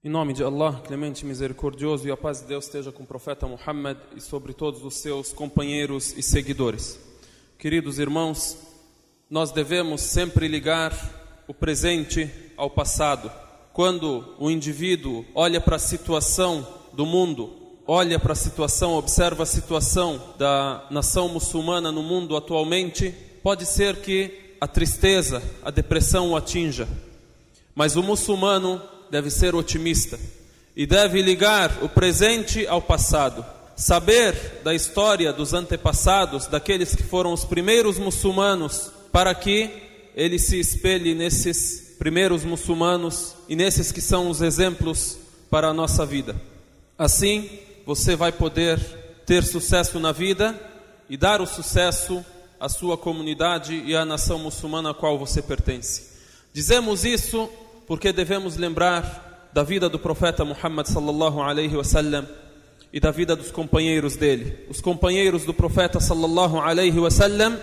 Em nome de Allah, clemente e misericordioso, e a paz de Deus esteja com o profeta Muhammad e sobre todos os seus companheiros e seguidores. Queridos irmãos, nós devemos sempre ligar o presente ao passado. Quando o indivíduo olha para a situação do mundo, olha para a situação, observa a situação da nação muçulmana no mundo atualmente, pode ser que a tristeza, a depressão o atinja. Mas o muçulmano deve ser otimista e deve ligar o presente ao passado. Saber da história dos antepassados, daqueles que foram os primeiros muçulmanos, para que ele se espelhe nesses primeiros muçulmanos e nesses que são os exemplos para a nossa vida. Assim, você vai poder ter sucesso na vida e dar o sucesso à sua comunidade e à nação muçulmana a qual você pertence. Dizemos isso porque devemos lembrar da vida do profeta Muhammad sallallahu alaihi wasallam e da vida dos companheiros dele. Os companheiros do profeta sallallahu alaihi wasallam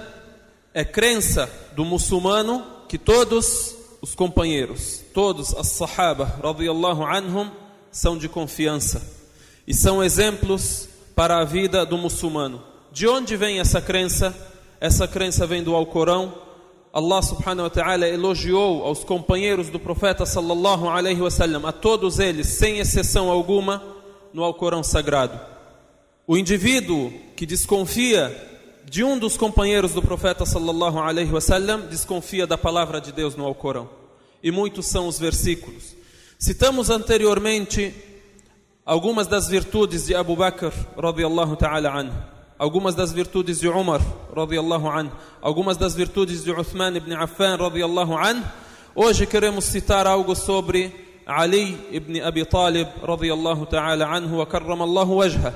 é crença do muçulmano que todos os companheiros, todos as sahaba radiyallahu anhum, são de confiança e são exemplos para a vida do muçulmano. De onde vem essa crença? Essa crença vem do Alcorão. Allah subhanahu wa ta'ala elogiou aos companheiros do profeta sallallahu alaihi wasallam, a todos eles, sem exceção alguma, no Alcorão sagrado. O indivíduo que desconfia de um dos companheiros do profeta sallallahu alaihi wasallam, desconfia da palavra de Deus no Alcorão. E muitos são os versículos. Citamos anteriormente algumas das virtudes de Abu Bakr radiyallahu ta'ala anhu, algumas das virtudes de Umar radiyallahu anhu, algumas das virtudes de Uthman ibn Affan radiyallahu anhu. Hoje queremos citar algo sobre Ali ibn Abi Talib radiyallahu ta'ala anhu wa karramallahu wajha.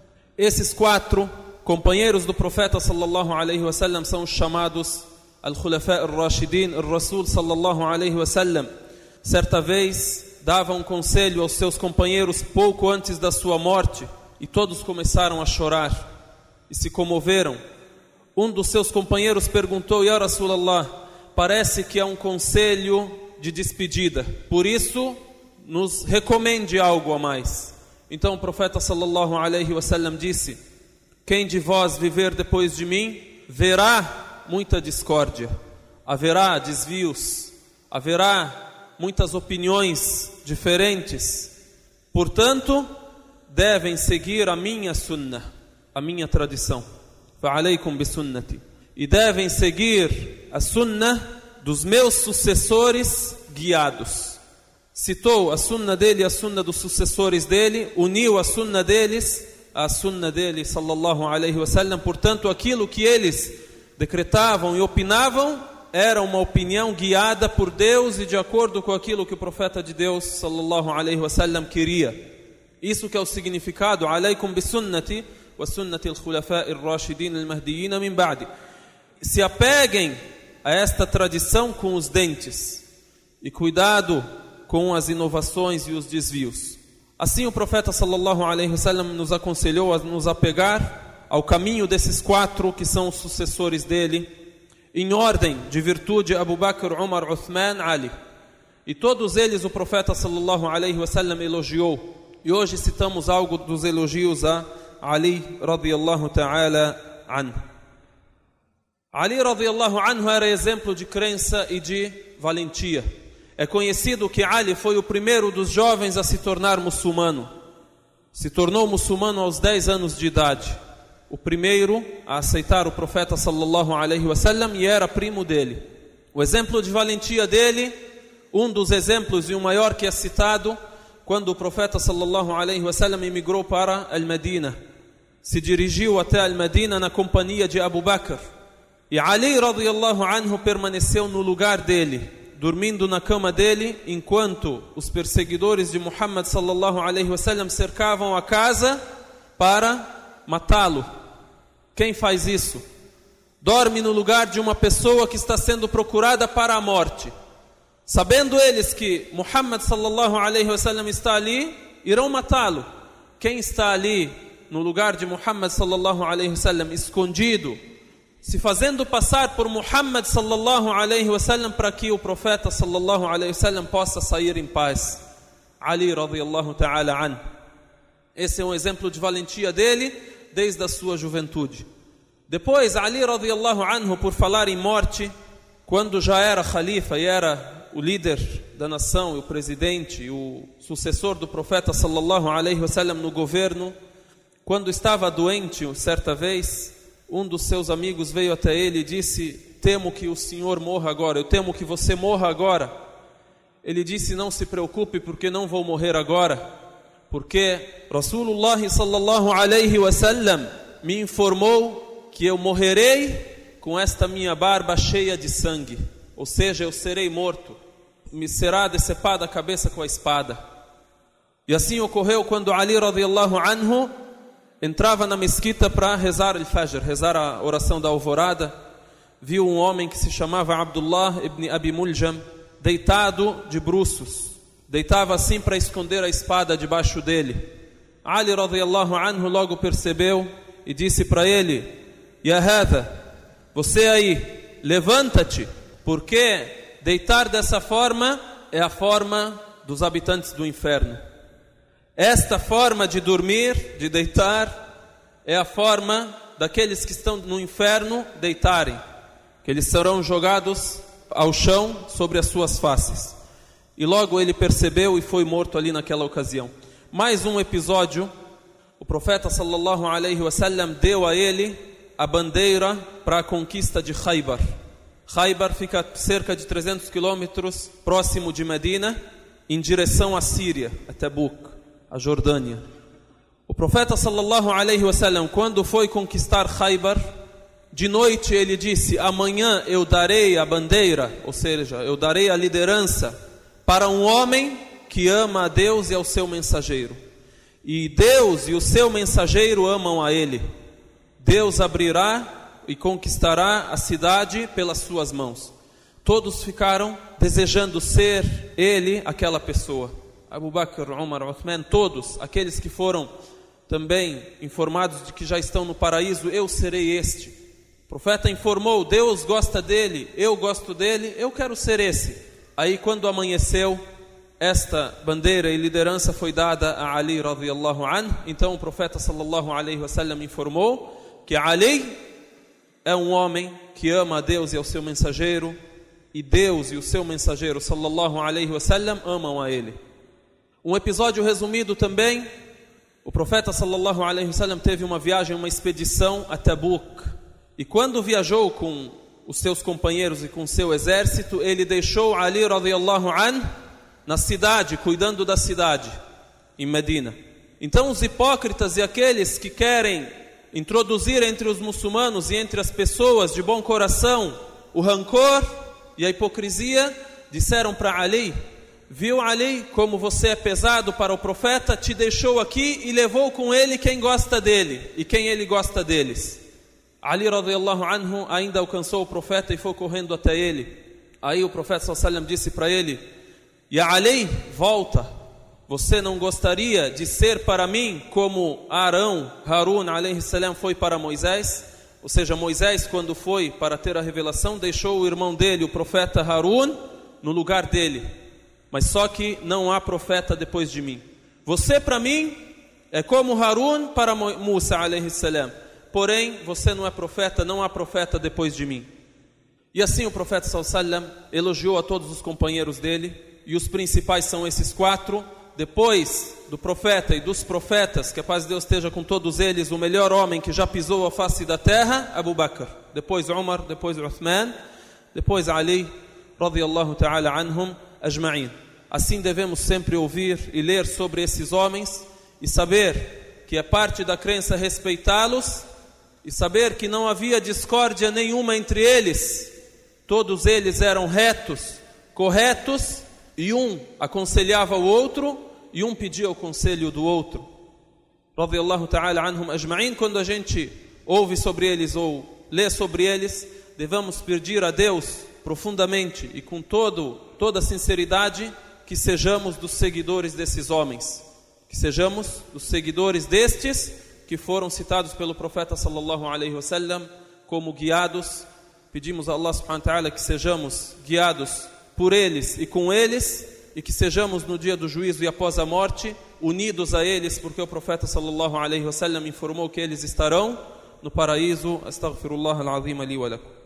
Esses quatro companheiros do profeta sallallahu alaihi wasallam são os chamados al-Khulafa al-Rashidin. O Rasul sallallahu alaihi wasallam certa vez dava um conselho aos seus companheiros pouco antes da sua morte e todos começaram a chorar e se comoveram. Um dos seus companheiros perguntou: Ya Rasulallah, parece que é um conselho de despedida, por isso nos recomende algo a mais. Então o profeta sallallahu alaihi wasallam disse: quem de vós viver depois de mim verá muita discórdia, haverá desvios, haverá muitas opiniões diferentes. Portanto, devem seguir a minha sunnah, a minha tradição. Fa'alaykum bi sunnati. E devem seguir a sunnah dos meus sucessores guiados. Citou a sunnah dele e a sunnah dos sucessores dele, uniu a sunnah deles à sunnah dele sallallahu alaihi wasallam. Portanto, aquilo que eles decretavam e opinavam era uma opinião guiada por Deus e de acordo com aquilo que o profeta de Deus sallallahu alaihi wasallam queria. Isso que é o significado: alaykum bi sunnati wa sunnati al-khulafa ar-rashidin al-mahdiyyin min ba'di. Se apeguem a esta tradição com os dentes e cuidado com as inovações e os desvios. Assim o profeta sallallahu alaihi wasallam nos aconselhou a nos apegar ao caminho desses quatro que são os sucessores dele, em ordem de virtude: Abu Bakr, Umar, Uthman, Ali. E todos eles o profeta sallallahu alaihi wasallam elogiou. E hoje citamos algo dos elogios a Ali radiyallahu ta'ala anhu. Ali radiyallahu anhu era exemplo de crença e de valentia. É conhecido que Ali foi o primeiro dos jovens a se tornar muçulmano. Se tornou muçulmano aos 10 anos de idade. O primeiro a aceitar o profeta sallallahu alaihi wasallam e era primo dele. O exemplo de valentia dele, um dos exemplos e o maior que é citado, quando o profeta sallallahu alaihi wasallam emigrou para Al-Madina, se dirigiu até Al-Madina na companhia de Abu Bakr. E Ali radiyallahu anhu permaneceu no lugar dele, dormindo na cama dele, enquanto os perseguidores de Muhammad sallallahu alaihi wasallam cercavam a casa para matá-lo. Quem faz isso? Dorme no lugar de uma pessoa que está sendo procurada para a morte. Sabendo eles que Muhammad sallallahu alaihi wasallam está ali, irão matá-lo. Quem está ali no lugar de Muhammad sallallahu alaihi wasallam, escondido, se fazendo passar por Muhammad sallallahu alaihi wasallam, para que o profeta sallallahu alaihi wasallam possa sair em paz. Ali radiyallahu ta'ala anhu. Esse é um exemplo de valentia dele desde a sua juventude. Depois, Ali radiyallahu anhu, por falar em morte, quando já era khalifa e era o líder da nação, o presidente, o sucessor do profeta sallallahu alaihi wasallam no governo, quando estava doente, certa vez, um dos seus amigos veio até ele e disse: temo que o senhor morra agora, eu temo que você morra agora. Ele disse: não se preocupe, porque não vou morrer agora, porque Rasulullah sallallahu alaihi wasallam me informou que eu morrerei com esta minha barba cheia de sangue, ou seja, eu serei morto, me será decepada a cabeça com a espada. E assim ocorreu quando Ali radiyallahu anhu entrava na mesquita para rezar al-Fajr, rezar a oração da alvorada. Viu um homem que se chamava Abdullah ibn Abi Muljam deitado de bruços, deitava assim para esconder a espada debaixo dele. Ali radiyallahu anhu logo percebeu e disse para ele: Ya hadha, você aí, levanta-te, porque deitar dessa forma é a forma dos habitantes do inferno. Esta forma de dormir, de deitar, é a forma daqueles que estão no inferno deitarem, que eles serão jogados ao chão sobre as suas faces. E logo ele percebeu e foi morto ali naquela ocasião. Mais um episódio, o profeta sallallahu alaihi wasallam deu a ele a bandeira para a conquista de Khaybar. Khaybar fica a cerca de 300 quilômetros próximo de Medina, em direção à Síria, a Tabuk, a Jordânia. O profeta sallallahu alaihi wasallam, quando foi conquistar Khaybar, de noite ele disse: amanhã eu darei a bandeira, ou seja, eu darei a liderança para um homem que ama a Deus e ao seu mensageiro. E Deus e o seu mensageiro amam a ele. Deus abrirá e conquistará a cidade pelas suas mãos. Todos ficaram desejando ser ele, aquela pessoa. Abu Bakr, Umar, Uthman, todos aqueles que foram também informados de que já estão no paraíso: eu serei este. O profeta informou: Deus gosta dele, eu gosto dele, eu quero ser esse. Aí quando amanheceu, esta bandeira e liderança foi dada a Ali radiyallahu anhu. Então o profeta sallallahu alaihi wasallam informou que Ali é um homem que ama a Deus e ao seu mensageiro, e Deus e o seu mensageiro sallallahu alaihi wasallam amam a ele. Um episódio resumido também: o profeta sallallahu alaihi wasallam teve uma viagem, uma expedição a Tabuk, e quando viajou com os seus companheiros e com seu exército, ele deixou Ali radiyallahu anhu na cidade, cuidando da cidade, em Medina. Então os hipócritas e aqueles que querem introduzir entre os muçulmanos e entre as pessoas de bom coração o rancor e a hipocrisia, disseram para Ali: viu Ali como você é pesado para o profeta, te deixou aqui e levou com ele quem gosta dele e quem ele gosta deles. Ali radiyallahu anhu ainda alcançou o profeta e foi correndo até ele. Aí o profeta sallallahu alaihi wasallam disse para ele: Ya Ali, volta. Você não gostaria de ser para mim como Arão, Harun alaihi salam foi para Moisés? Ou seja, Moisés, quando foi para ter a revelação, deixou o irmão dele, o profeta Harun, no lugar dele. Mas só que não há profeta depois de mim. Você para mim é como Harun para Musa alaihi salam. Porém, você não é profeta, não há profeta depois de mim. E assim o profeta sallallahu alaihi wasallam elogiou a todos os companheiros dele, e os principais são esses 4. Depois do profeta e dos profetas, que a paz de Deus esteja com todos eles, o melhor homem que já pisou a face da terra, Abu Bakr. Depois Umar, depois Uthman, depois Ali, radiyallahu ta'ala anhum ajma'in. Assim devemos sempre ouvir e ler sobre esses homens e saber que é parte da crença respeitá-los e saber que não havia discórdia nenhuma entre eles. Todos eles eram retos, corretos, e um aconselhava o outro e um pedia o conselho do outro. Radiyallahu ta'ala anhum ajma'in. Quando a gente ouve sobre eles ou lê sobre eles, devemos pedir a Deus profundamente e com toda sinceridade que sejamos dos seguidores desses homens, que sejamos dos seguidores destes que foram citados pelo profeta sallallahu alaihi wasallam como guiados. Pedimos a Allah subhanahu wa ta'ala que sejamos guiados por eles e com eles, e que sejamos no dia do juízo e após a morte unidos a eles, porque o profeta sallallahu alaihi wasallam informou que eles estarão no paraíso. Astaghfirullah al-azim li wa lakum.